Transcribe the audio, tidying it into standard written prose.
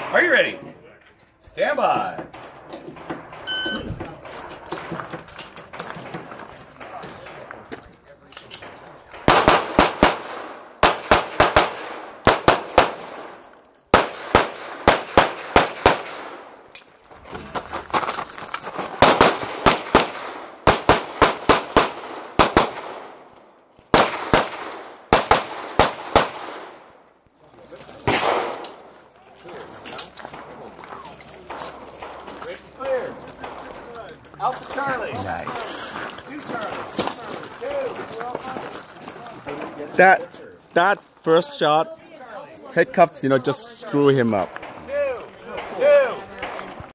Are you ready? Stand by. It's clear. Out to Charlie. Nice. Two Charlie. That first shot, hiccups, just screw him up.